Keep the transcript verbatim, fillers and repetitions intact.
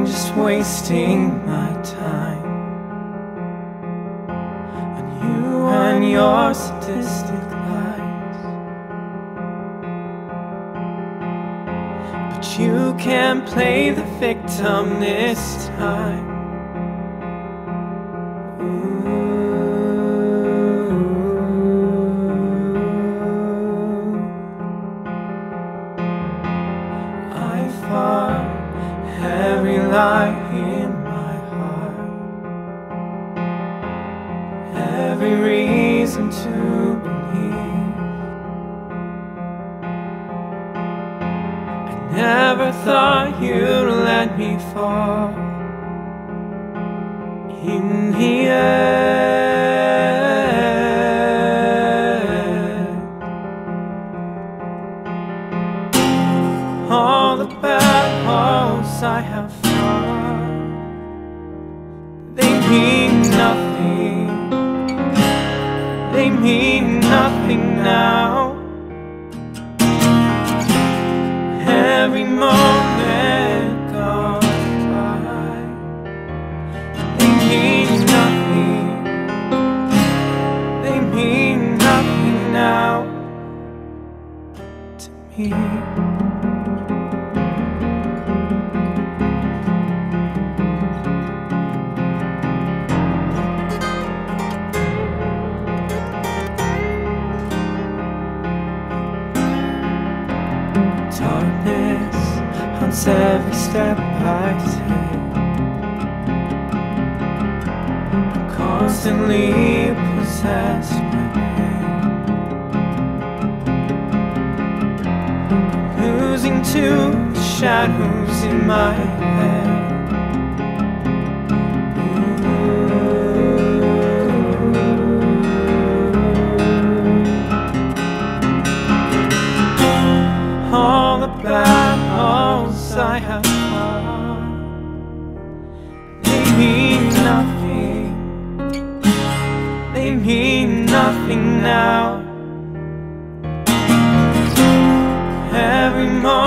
just wasting my time on you and your sadistic lies. But you can't play the victim this time. I fought every lie in my heart, every reason to believe. I never thought you'd let me fall in the end. All the battles I have fought, they mean nothing. They mean nothing now. Every moment gone by, they mean nothing. They mean nothing now to me. Darkness haunts every step I take. I'm constantly possessed by pain, losing to the shadows in my head. All the battles I have fought, they mean nothing. They mean nothing now. Every moment